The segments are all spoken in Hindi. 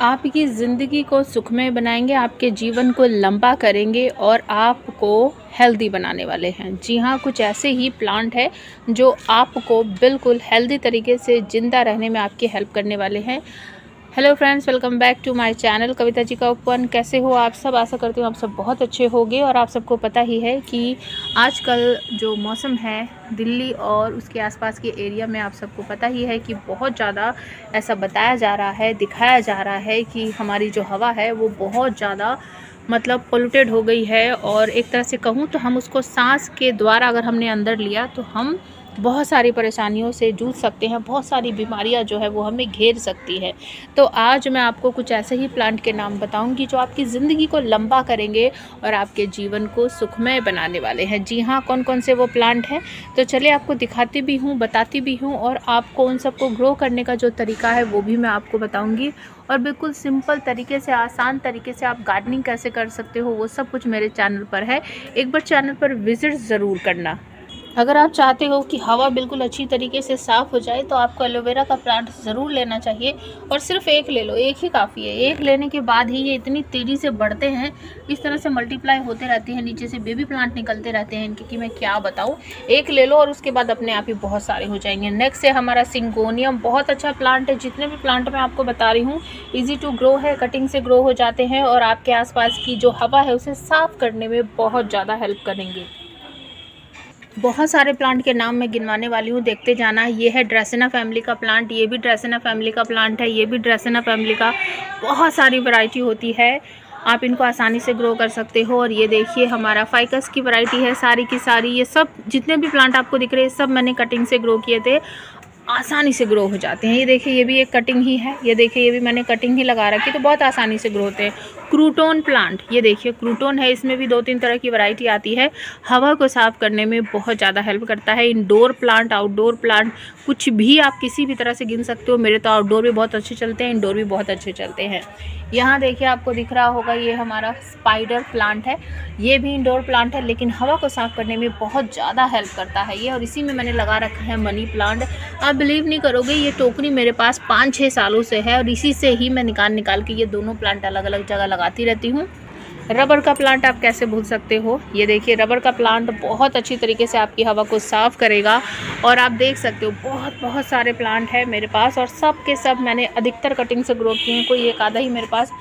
आपकी ज़िंदगी को सुखमय बनाएंगे, आपके जीवन को लंबा करेंगे और आपको हेल्दी बनाने वाले हैं। जी हाँ, कुछ ऐसे ही प्लांट हैं जो आपको बिल्कुल हेल्दी तरीके से ज़िंदा रहने में आपकी हेल्प करने वाले हैं। Hello friends, welcome back to my channel Kavita ji का ओपन। कैसे हो आप सब? आशा करती हूँ आप सब बहुत अच्छे होंगे। और आप सबको पता ही है कि आजकल जो मौसम है दिल्ली और उसके आसपास के एरिया में, आप सबको पता ही है कि बहुत ज़्यादा ऐसा बताया जा रहा है, दिखाया जा रहा है कि हमारी जो हवा है वो बहुत ज़्यादा पोल्यूटेड हो गई है। और एक तरह से कहूँ तो हम उसको सांस के द्वारा अगर हमने अंदर लिया तो हम बहुत सारी परेशानियों से जूझ सकते हैं, बहुत सारी बीमारियां जो है वो हमें घेर सकती है। तो आज मैं आपको कुछ ऐसे ही प्लांट के नाम बताऊंगी जो आपकी ज़िंदगी को लंबा करेंगे और आपके जीवन को सुखमय बनाने वाले हैं। जी हाँ, कौन कौन से वो प्लांट हैं तो चलिए आपको दिखाती भी हूँ, बताती भी हूँ, और आपको उन सबको ग्रो करने का जो तरीका है वो भी मैं आपको बताऊँगी। और बिल्कुल सिंपल तरीके से, आसान तरीके से आप गार्डनिंग कैसे कर सकते हो वो सब कुछ मेरे चैनल पर है। एक बार चैनल पर विजिट ज़रूर करना। अगर आप चाहते हो कि हवा बिल्कुल अच्छी तरीके से साफ़ हो जाए तो आपको एलोवेरा का प्लांट ज़रूर लेना चाहिए। और सिर्फ एक ले लो, एक ही काफ़ी है। एक लेने के बाद ही ये इतनी तेज़ी से बढ़ते हैं, इस तरह से मल्टीप्लाई होते रहते हैं, नीचे से बेबी प्लांट निकलते रहते हैं इनके कि मैं क्या बताऊँ। एक ले लो और उसके बाद अपने आप ही बहुत सारे हो जाएंगे। नेक्स्ट है हमारा सिंगोनियम। बहुत अच्छा प्लांट है। जितने भी प्लांट मैं आपको बता रही हूँ ईजी टू ग्रो है, कटिंग से ग्रो हो जाते हैं और आपके आसपास की जो हवा है उसे साफ़ करने में बहुत ज़्यादा हेल्प करेंगे। बहुत सारे प्लांट के नाम मैं गिनवाने वाली हूँ, देखते जाना। ये है ड्रेसेना फैमिली का प्लांट, ये भी ड्रेसेना फैमिली का प्लांट है, ये भी ड्रेसेना फैमिली का। बहुत सारी वैरायटी होती है, आप इनको आसानी से ग्रो कर सकते हो। और ये देखिए हमारा फाइकस की वैरायटी है सारी की सारी। ये सब जितने भी प्लांट आपको दिख रहे हैं सब मैंने कटिंग से ग्रो किए थे, आसानी से ग्रो हो जाते हैं। ये देखिए ये भी एक कटिंग ही है, ये देखिए ये भी मैंने कटिंग ही लगा रखी, तो बहुत आसानी से ग्रो होते हैं। क्रूटोन प्लांट, ये देखिए क्रूटोन है, इसमें भी 2-3 तरह की वैरायटी आती है। हवा को साफ़ करने में बहुत ज़्यादा हेल्प करता है। इंडोर प्लांट, आउटडोर प्लांट, कुछ भी आप किसी भी तरह से गिन सकते हो। मेरे तो आउटडोर भी बहुत अच्छे चलते हैं, इंडोर भी बहुत अच्छे चलते हैं। यहाँ देखिए आपको दिख रहा होगा ये हमारा स्पाइडर प्लांट है, ये भी इंडोर प्लांट है लेकिन हवा को साफ़ करने में बहुत ज़्यादा हेल्प करता है ये। और इसी में मैंने लगा रखा है मनी प्लांट। आप बिलीव नहीं करोगे, ये टोकरी मेरे पास 5-6 सालों से है और इसी से ही मैं निकाल के ये दोनों प्लांट अलग अलग जगह लगाती रहती हूँ। रबर का प्लांट आप कैसे भूल सकते हो। ये देखिए रबर का प्लांट बहुत अच्छी तरीके से आपकी हवा को साफ़ करेगा। और आप देख सकते हो बहुत सारे प्लांट है मेरे पास और सब के सब मैंने अधिकतर कटिंग से ग्रो किए हैं। कोई एक आधा ही मेरे पास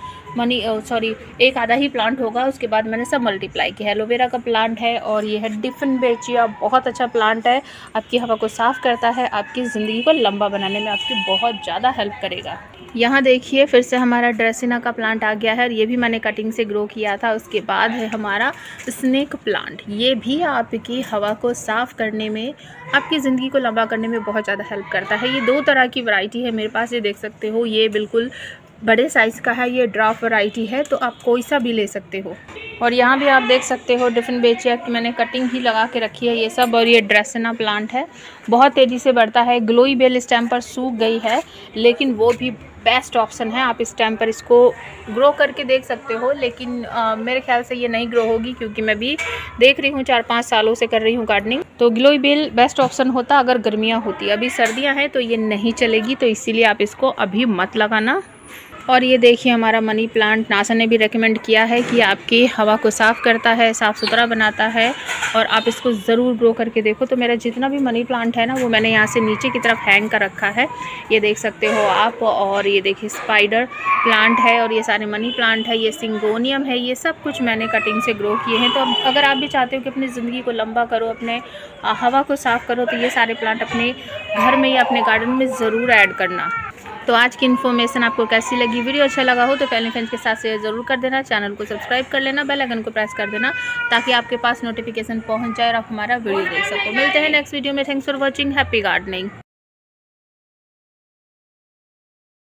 एक आधा ही प्लांट होगा, उसके बाद मैंने सब मल्टीप्लाई किया है। एलोवेरा का प्लांट है और ये है डिफेनबेचिया, बहुत अच्छा प्लांट है, आपकी हवा को साफ़ करता है, आपकी ज़िंदगी को लंबा बनाने में आपकी बहुत ज़्यादा हेल्प करेगा। यहाँ देखिए फिर से हमारा ड्रेसेना का प्लांट आ गया है और ये भी मैंने कटिंग से ग्रो किया था। उसके बाद है हमारा स्नेक प्लांट, ये भी आपकी हवा को साफ़ करने में, आपकी ज़िंदगी को लंबा करने में बहुत ज़्यादा हेल्प करता है। ये 2 तरह की वैरायटी है मेरे पास, ये देख सकते हो। ये बिल्कुल बड़े साइज़ का है, ये ड्राफ्ट वैरायटी है, तो आप कोई सा भी ले सकते हो। और यहाँ भी आप देख सकते हो डिफेनबेचिया की मैंने कटिंग ही लगा के रखी है ये सब। और ये ड्रेसेना प्लांट है, बहुत तेज़ी से बढ़ता है। ग्लोई बेल इस टाइम पर सूख गई है लेकिन वो भी बेस्ट ऑप्शन है। आप इस टाइम पर इसको ग्रो करके देख सकते हो, लेकिन मेरे ख्याल से ये नहीं ग्रो होगी क्योंकि मैं भी देख रही हूँ 4-5 सालों से कर रही हूँ गार्डनिंग। तो ग्लोई बेल बेस्ट ऑप्शन होता अगर गर्मियाँ होती, अभी सर्दियाँ हैं तो ये नहीं चलेगी, तो इसीलिए आप इसको अभी मत लगाना। और ये देखिए हमारा मनी प्लांट, नासा ने भी रेकमेंड किया है कि आपकी हवा को साफ़ करता है, साफ़ सुथरा बनाता है, और आप इसको ज़रूर ग्रो करके देखो। तो मेरा जितना भी मनी प्लांट है ना वो मैंने यहाँ से नीचे की तरफ हैंग कर रखा है, ये देख सकते हो आप। और ये देखिए स्पाइडर प्लांट है और ये सारे मनी प्लांट है, ये सिंगोनियम है, ये सब कुछ मैंने कटिंग से ग्रो किए हैं। तो अगर आप भी चाहते हो कि अपनी ज़िंदगी को लंबा करो, अपने हवा को साफ़ करो, तो ये सारे प्लांट अपने घर में या अपने गार्डन में ज़रूर ऐड करना। तो आज की इन्फॉर्मेशन आपको कैसी लगी? वीडियो अच्छा लगा हो तो फैमिली फ्रेंड्स के साथ शेयर ज़रूर कर देना, चैनल को सब्सक्राइब कर लेना, बेल आइकन को प्रेस कर देना ताकि आपके पास नोटिफिकेशन पहुंच जाए और आप हमारा वीडियो देख सको। मिलते हैं नेक्स्ट वीडियो में। Thanks for watching, happy gardening.